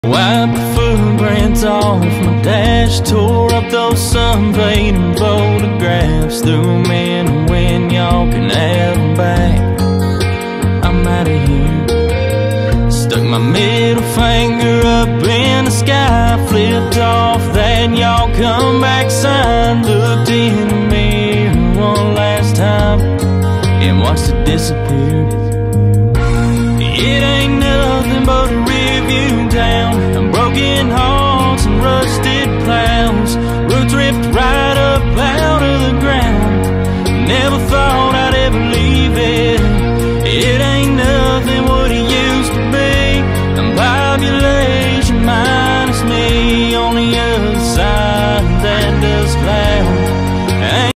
Wiped the footprints off my dash, tore up those sun-fading photographs, threw them in, and when y'all can have them back, I'm out of here. Stuck my middle finger up in the sky, flipped off that y'all come back sign, looked in the mirror one last time and watched it disappear. It ain't nothing but a Rearview Town, broken hearts and rusted plows, roots ripped right up out of the ground. Never thought